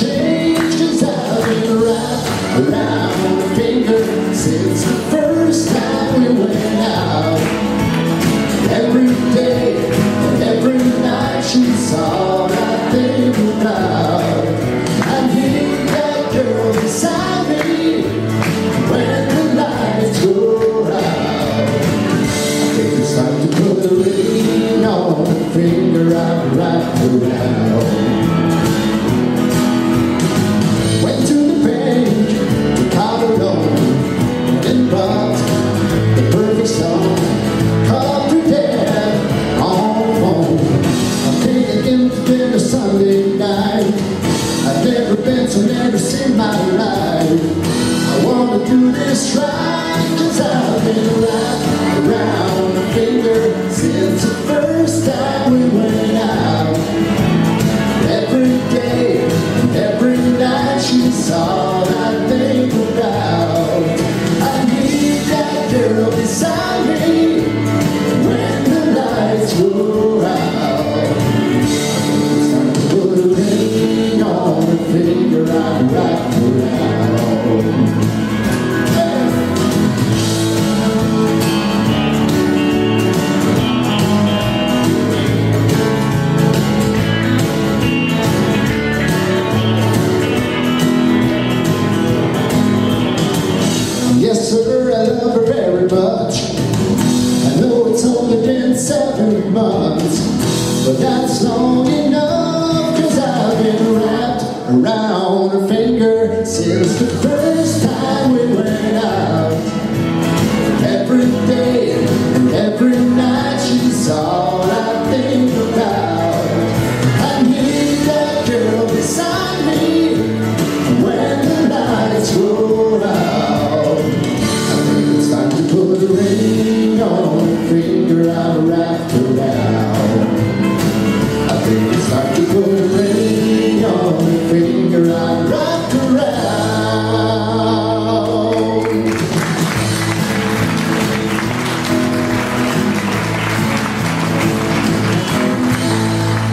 change, 'cause I've been wrapped around the finger since the first time we went out. Every day and every night she's all I think about. I need that girl beside me when the lights go out. I think it's time to put a ring on the finger I've wrapped around. Went to the bank to call a loan and bought the perfect song. Called her dad on the phone. I'm thinking it's been a Sunday night. I've never been so nervous in my life. I wanna do this right, 'cause I've been wrapped around the finger since the first time we went out. Every day, every night, she's all I think about. I need that girl beside me when the lights go out. It's time to put a ring on the finger I wrapped around. Yes, sir, I love her very much. I know it's only been 7 months, but that's long enough, 'cause I've been wrapped around her finger since the first time we went out. Every day and every night, she's all I think about. I need that girl beside me when the lights go out. I think it's time to put a ring on the finger I wrapped around. I think it's time to put a ring on the finger I wrapped around.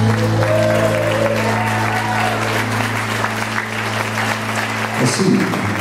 Merci.